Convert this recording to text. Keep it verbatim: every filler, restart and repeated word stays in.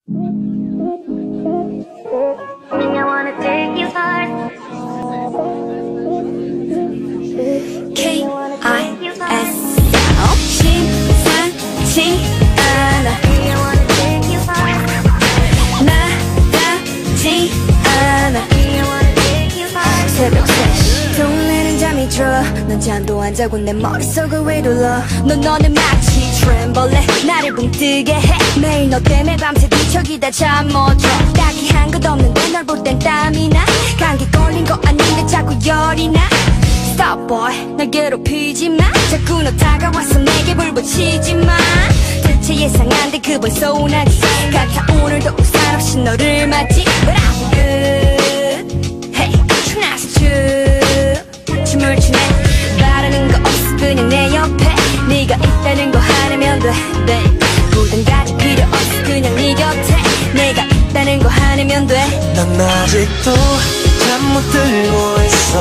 K I S 심상치 않아 나답지 않아 새벽 세 시 동네는 잠이 들어 넌 잠도 안 자고 내 머릿속을 휘둘러 넌 너는 마치 트램벌레 나를 붕뜨게 해 매일 너 때문에 밤새 뒤척이다 잠 못 줘 딱히 한 것 없는데 널 볼 땐 땀이 나 감기 걸린 거 아닌데 자꾸 열이 나 Stop boy 날 괴롭히지 마 자꾸 너 다가와서 내게 불 붙이지 마 대체 예상한데 그번 서운하지 같아 오늘도 우산 없이 너를 맞지 But I'm good Hey 신나서 춤 춤을 추네 바라는 거 없어 그냥 내 옆에 네가 있다는 거 하나면 돼 babe 부담 필요 없어 그냥 네 곁에 내가 있다는 거 하나면 돼 난 아직도 잠 못 들고 있어